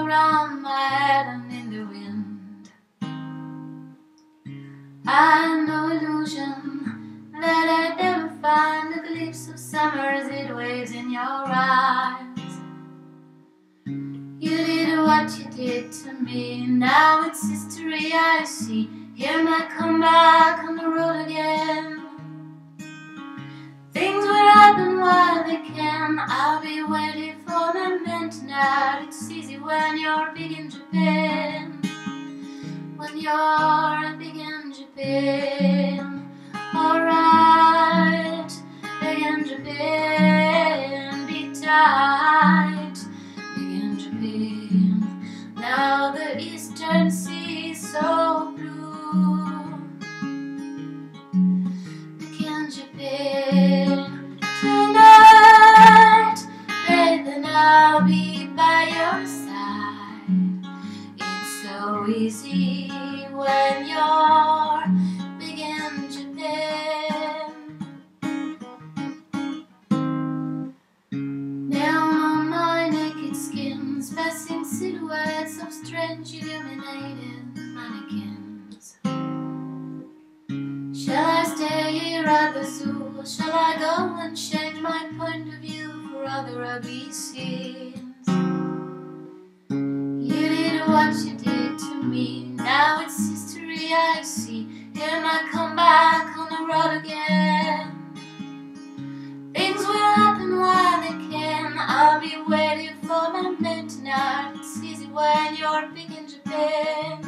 around my head and in the wind. I had no illusion that I'd ever find a glimpse of summer as it waves in your eyes. You did what you did to me, now it's history I see. Hear my comeback on the road again. Things will happen while they can. I'll be waiting for my man tonight. It's easy when you're big in Japan. When you're big in Japan. Alright, big in Japan. Be tight, big in Japan. Now the eastern sea is so blue. Big in Japan. Tonight, baby, I'll be by your side. It's so easy when you're big in Japan. Down on my naked skin, passing silhouettes of strange illuminated mannequins. Shall I stay here at the zoo? Shall I go and change my point of view for other ugly scenes? You did what you did to me, now it's history I see. Hear my comeback on the road again. Things will happen while they can. I'll be waiting for my man tonight. It's easy when you're big in Japan.